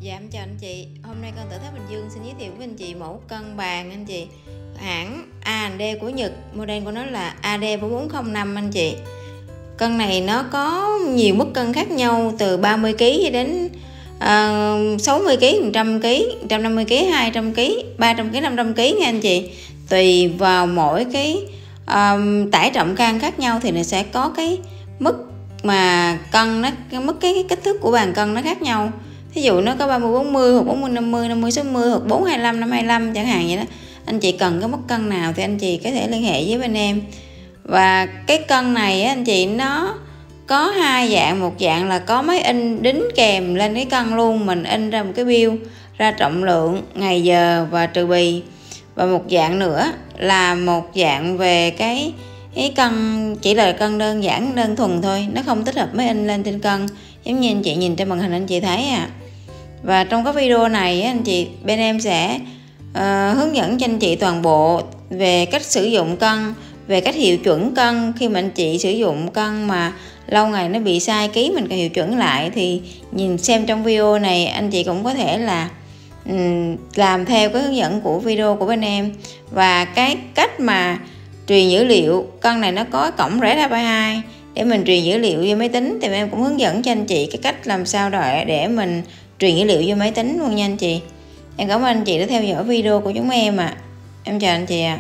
Dạ em chào anh chị, hôm nay Cân Tự Tháp Bình Dương xin giới thiệu với anh chị mẫu cân bàn anh chị. Hãng A&D của Nhật, model của nó là AD4405 anh chị. Cân này nó có nhiều mức cân khác nhau từ 30kg đến 60kg, 100kg, 150kg, 200kg, 300kg, 500kg nha anh chị. Tùy vào mỗi cái tải trọng can khác nhau thì nó sẽ có cái mức mà cân nó, cái kích thước của bàn cân nó khác nhau. Ví dụ nó có 30-40 hoặc 40-50, 50-60 hoặc 425-525 chẳng hạn vậy đó. Anh chị cần cái mức cân nào thì anh chị có thể liên hệ với bên em. Và cái cân này anh chị nó có hai dạng, một dạng là có máy in đính kèm lên cái cân luôn, mình in ra một cái bill ra trọng lượng, ngày giờ và trừ bì. Và một dạng nữa là một dạng về cái cân chỉ là cân đơn giản, đơn thuần thôi, nó không tích hợp máy in lên trên cân, giống như anh chị nhìn trên màn hình anh chị thấy à. Và trong cái video này anh chị, bên em sẽ hướng dẫn cho anh chị toàn bộ về cách sử dụng cân, về cách hiệu chuẩn cân. Khi mà anh chị sử dụng cân mà lâu ngày nó bị sai ký, mình cần hiệu chuẩn lại thì nhìn xem trong video này anh chị cũng có thể là làm theo cái hướng dẫn của video của bên em. Và cái cách mà truyền dữ liệu cân này nó có cổng RS232 để mình truyền dữ liệu vô máy tính, thì em cũng hướng dẫn cho anh chị cái cách làm sao để mình truyền dữ liệu vô máy tính luôn nha anh chị. Em cảm ơn anh chị đã theo dõi video của chúng em ạ. Em chào anh chị ạ.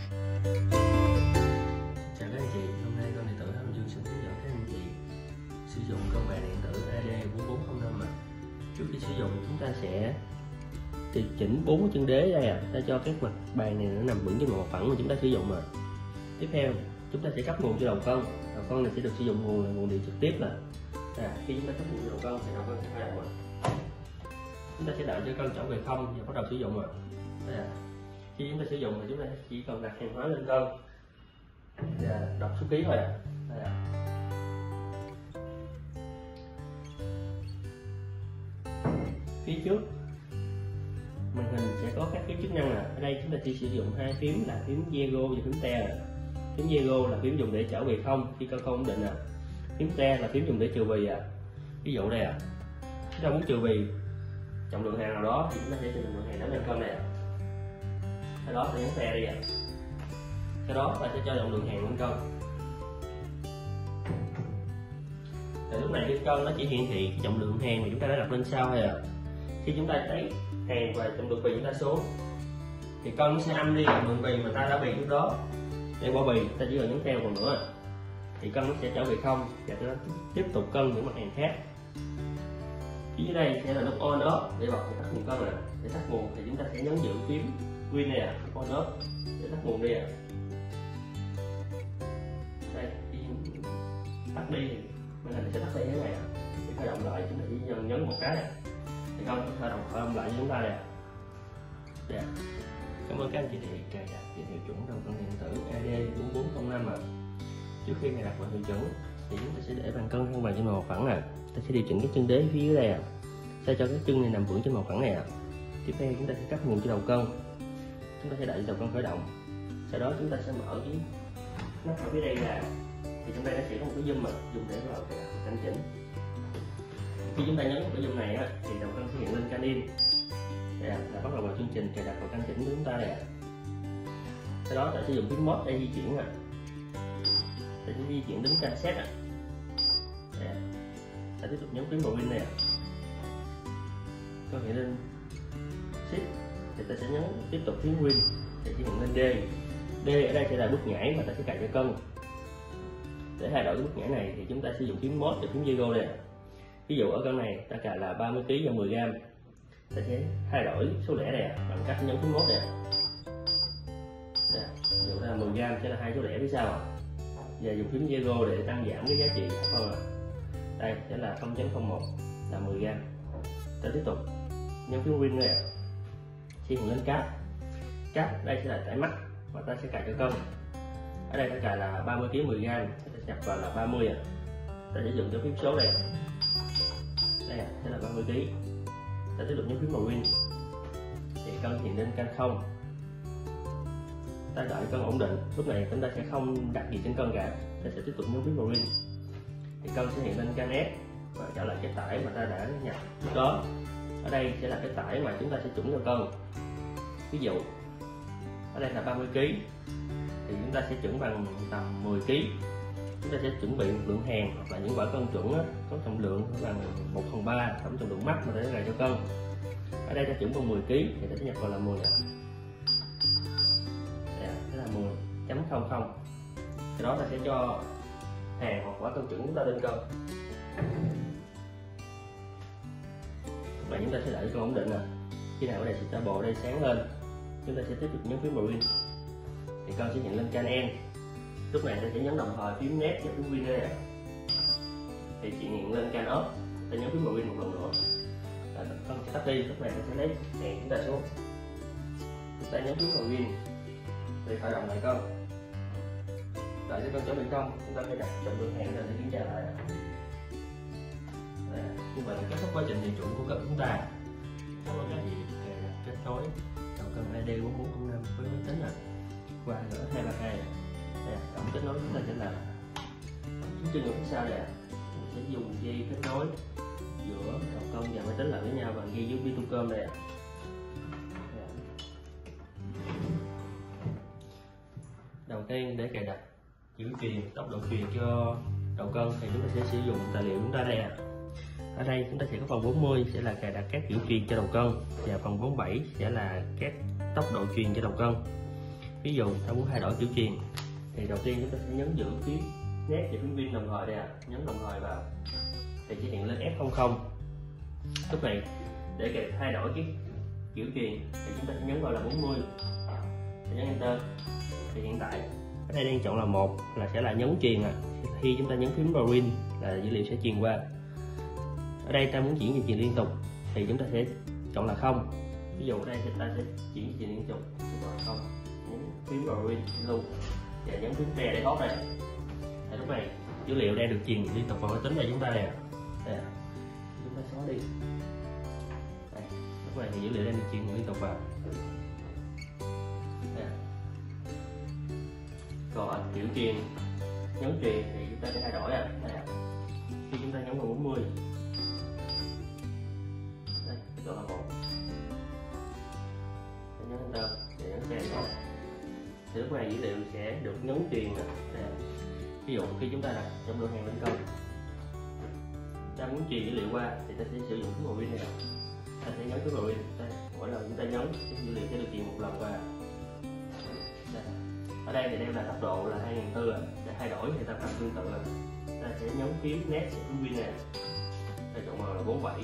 Chào các anh chị, hôm nay Cân Điện Tử Tháp Bình Dương xin hướng dẫn các anh chị sử dụng cân bàn điện tử AD4405 ạ. Trước khi sử dụng chúng ta sẽ điều chỉnh 4 cái chân đế đây ạ, để cho các mặt bàn này nó nằm vững trên một phẳng mà chúng ta sử dụng ạ. Tiếp theo chúng ta sẽ cấp nguồn cho đầu cân. Đầu cân này sẽ được sử dụng nguồn là nguồn điện trực tiếp là khi chúng ta cấp nguồn cho đầu cân thì đầu cân sẽ hoạt động. Chúng ta sẽ đợi cho cân trở về không và bắt đầu sử dụng ạ. Khi chúng ta sử dụng thì chúng ta chỉ cần đặt hàng hóa lên cân và đọc số ký thôi ạ. Phía trước màn hình sẽ có các phím chức năng nè. Ở đây chúng ta chỉ sử dụng hai phím là phím zero và phím te. Phím zero là phím dùng để trở về không khi cân không ổn định. Phím te là phím dùng để trừ bì. Ví dụ đây chúng ta muốn trừ bì trọng lượng hàng nào đó thì chúng ta sẽ sử dụng trọng lượng hàng đó lên cân này. Sau đó ta nhấn te đi sau đó ta sẽ cho trọng lượng hàng lên cân. Thì lúc này cái cân nó chỉ hiển thị trọng lượng hàng mà chúng ta đã đặt lên sau thôi ạ. Khi chúng ta thấy hàng và trọng lượng bì chúng ta xuống thì cân nó sẽ âm đi trọng lượng bì mà ta đã bì trước đó. Để bỏ bì ta chỉ cần nhấn theo còn nữa thì cân nó sẽ trở về không và ta tiếp tục cân những mặt hàng khác. Phía dưới đây sẽ là nút on off để bật tắt nguồn cân này. Để tắt nguồn thì chúng ta sẽ nhấn giữ phím Win này on off để tắt nguồn đi Đây, khi tắt đi thì màn hình sẽ tắt đi thế này để khởi động lại chúng ta chỉ nhấn một cái này thì cân khởi động lại cho chúng ta này. Cảm ơn các anh chị đã cài đặt giới thiệu chuẩn đầu cân điện tử AD4405 ạ. Trước khi cài đặt vào hiệu chuẩn thì chúng ta sẽ để bàn cân không bàn trên mặt phẳng ta sẽ điều chỉnh các chân đế phía dưới đây sao cho các chân này nằm vững trên mặt phẳng này Tiếp theo chúng ta sẽ cấp nguồn cho đầu cân. Chúng ta sẽ đợi đầu cân khởi động. Sau đó chúng ta sẽ mở cái nắp ở phía đây ra thì trong đây nó sẽ có một cái zoom dùng để vào cài đặt và canh chỉnh. Khi chúng ta nhấn vào cái zoom này thì đầu cân sẽ hiện lên can in. Đây là bắt đầu vào chương trình cài đặt và canh chỉnh của chúng ta đây Sau đó ta sử dụng phím mode để di chuyển ta sẽ di chuyển đến can set ta tiếp tục nhấn phím vào Win này có hiện lên shift thì ta sẽ nhấn tiếp tục phím Win để chỉ hiện lên D ở đây sẽ là bước nhảy mà ta sẽ cài cho cân. Để thay đổi cái bước nhảy này thì chúng ta sử dụng phím mode và phím zero này. Ví dụ ở cân này ta cài là 30kg và 10g, ta sẽ thay đổi số lẻ này bằng cách nhấn phím mode này. Ví dụ là 10g sẽ là hai số lẻ phía sau và dùng phím zero để tăng giảm cái giá trị phân đây sẽ là 0.01 là 10g. Ta tiếp tục nhấn phím Win này khi hiện lên cáp đây sẽ là tải mắt và ta sẽ cài cho cân. Ở đây ta cài là 30kg 10g, ta sẽ nhập vào là 30 ta sẽ dùng cho phím số này đây sẽ là 30kg. Ta tiếp tục nhấn phím vào Win thì cân hiện lên can 0. Ta đợi cân ổn định, lúc này chúng ta sẽ không đặt gì trên cân cả, ta sẽ tiếp tục nhấn phím vào Win thì cân sẽ hiện lên can S và trả lại cái tải mà ta đã nhập trước đó. ở đây sẽ là cái tải mà chúng ta sẽ chuẩn cho cân. Ví dụ ở đây là 30 kg thì chúng ta sẽ chuẩn bằng tầm 10 kg. Chúng ta sẽ chuẩn bị một lượng hàng hoặc là những quả cân chuẩn có trọng lượng bằng 1/3 tổng trọng lượng mắt mà để ra cho cân. Ở đây ta chuẩn bằng 10 kg thì ta sẽ nhập vào là 10 nè. Đây là 10.00. Cái đó ta sẽ cho hàng hoặc quả cân chuẩn chúng ta lên cân. Và chúng ta sẽ đợi cân ổn định nè. Khi nào ở đây sẽ bộ đây sáng lên, chúng ta sẽ tiếp tục nhấn phím Marine thì cân sẽ hiện lên can N. Lúc này ta sẽ nhấn đồng thời phím Net và phím Win đây thì chị hiện lên can Off. Ta nhấn phím Marine một lần nữa là cân sẽ tắt đi. Lúc này ta sẽ lấy đèn chúng ta xuống, chúng ta nhấn phím Marine để khởi động lại cân. Đợi cho cân trở thành công, chúng ta phải đặt trọng lượng hàng lên để kiểm tra lại. Như vậy là kết thúc quá trình điều chỉnh của cân chúng ta. Cảm ơn các chị kết nối đầu cân AD4405 với máy tính qua G232. Tổng kết nối chúng ta sẽ là xuống chân ở phía sau này. Mình sẽ dùng dây kết nối giữa đầu cân và máy tính lại với nhau bằng dây USB Tucom này. Đầu tiên để cài đặt kiểu truyền tốc độ truyền cho đầu cân thì chúng ta sẽ sử dụng tài liệu chúng ta đây Ở đây chúng ta sẽ có phần 40 sẽ là cài đặt các kiểu truyền cho đầu cân và phần 47 sẽ là các tốc độ truyền cho đầu cân. Ví dụ ta muốn thay đổi kiểu truyền thì đầu tiên chúng ta sẽ nhấn giữ phím Net và phím Win đồng thời đây nhấn đồng thời vào thì sẽ hiện lên F00. Lúc này để thay đổi cái kiểu truyền thì chúng ta sẽ nhấn vào là 40 và nhấn Enter. Thì hiện tại ở đây đang chọn là 1 là sẽ là nhấn truyền khi chúng ta nhấn phím Marine là dữ liệu sẽ truyền qua. Ở đây ta muốn chuyển về truyền liên tục thì chúng ta sẽ chọn là 0. Ví dụ ở đây ta sẽ chuyển về truyền liên tục, chọn là 0, nhấn phím Marine luôn và nhấn phím Re để thoát đây. Thì lúc này dữ liệu đang được truyền liên tục vào máy tính này chúng ta đây. Chúng ta xóa đi. Đây. Lúc này thì dữ liệu đang được truyền liên tục vào. Còn kiểu truyền nhấn truyền thì chúng ta sẽ thay đổi khi chúng ta nhấn vào 40 đây chọn là 1 nhấn Enter để nhấn Send thì lúc này dữ liệu sẽ được nhấn truyền ví dụ khi chúng ta đặt trong lượng hàng lên cân ta muốn truyền dữ liệu qua thì ta sẽ sử dụng cái Marine này ta sẽ nhấn cái Marine mỗi lần chúng ta nhấn dữ liệu sẽ được truyền một lần qua. Ở đây thì đem là tốc độ là 2400 để thay đổi thì ta làm tương tự là ta sẽ nhấn phím Net và phím Win này, ta chọn màu là 47,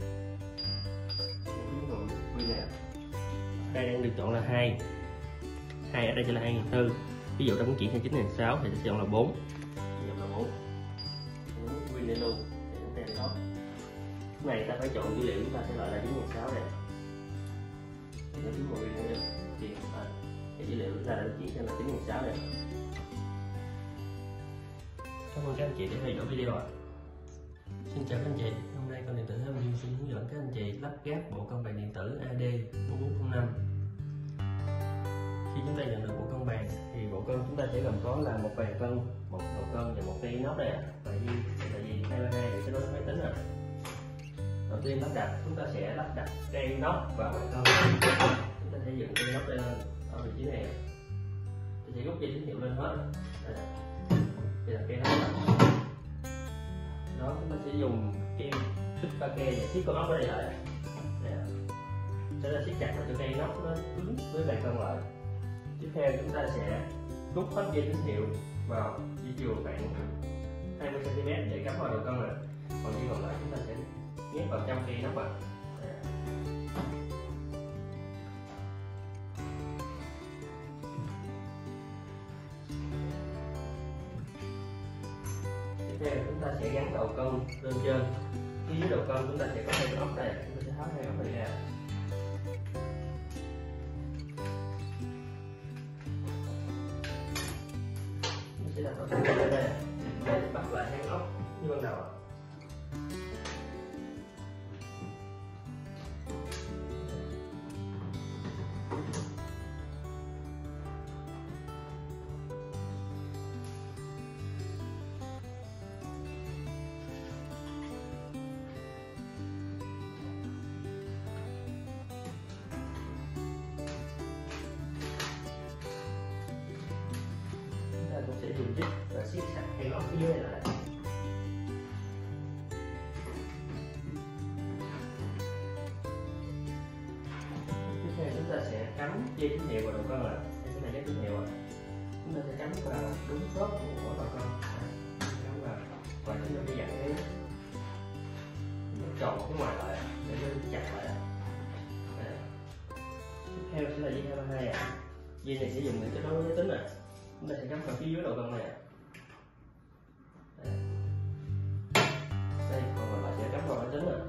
nhấn phím Win này. Đây đang được chọn là 2 ở đây sẽ là 2400. Ví dụ ta muốn chuyển sang 9600 thì ta sẽ chọn là 4, chọn là 4, nhấn Win này luôn để nhấn Enter đó. Lúc này ta phải chọn dữ liệu chúng ta sẽ lại là 9600 này, nhấn phím Win này chuyển thì dữ liệu chúng ta đã chuyển sang là 9600 này. Cảm ơn các anh chị đã theo dõi video Xin chào các anh chị, hôm nay con điện tử Thế Bình Dương xin hướng dẫn các anh chị lắp ghép bộ cân bàn điện tử AD4405. Khi chúng ta nhận được bộ cân bàn thì bộ cân chúng ta sẽ gồm có là một bàn cân, một đầu cân và một cây inox đây và tại vì 232 để kết nối máy tính Đầu tiên lắp đặt chúng ta sẽ lắp đặt cây inox vào bàn cân. Chúng ta sẽ dựng cây inox đây lên ở vị trí này, tôi sẽ rút dây tín hiệu lên hết. Đây là cây inox đó, chúng ta sẽ dùng keo xích ba ke và siết con ốc ở đây lại sẽ là siết chặt cho cây inox nó cứng với bàn cân lại. Tiếp theo chúng ta sẽ rút hết dây tín hiệu vào dây chuyền khoảng 20 cm để cắm vào đầu cân này, còn dây còn lại chúng ta sẽ nhét vào trong cây inox Tiếp theo chúng ta sẽ gắn đầu cân lên trên. Phía dưới đầu cân chúng ta sẽ có hai cái ốc đây, chúng ta sẽ tháo hai ốc này ra. Mình sẽ đặt đầu cân lên đây, bắt lại hai ốc như ban đầu. sẽ dùng dít và siết chặt hai góc phía dưới này lại. Tiếp theo chúng ta sẽ cắm dây tín hiệu vào đầu con ạ. Đây là dây tín hiệu ạ. Chúng ta sẽ cắm vào đúng khớp của đầu con, cắm vào và chúng ta sẽ dặn cái tròn phía ngoài lại để nó chặt lại. Tiếp theo sẽ là dây 232 ạ. Dây này sẽ dùng để kết nối với máy tính ạ. Chúng ta sẽ cắm vào phía dưới đầu con này ạ. Đây, còn còn lại sẽ cắm vào máy tính ạ.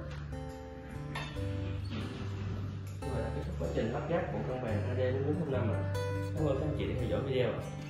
Như vậy là kết thúc quá trình lắp ghép bộ cân bằng AD4405 ạ. Cảm ơn các anh chị đã theo dõi video ạ.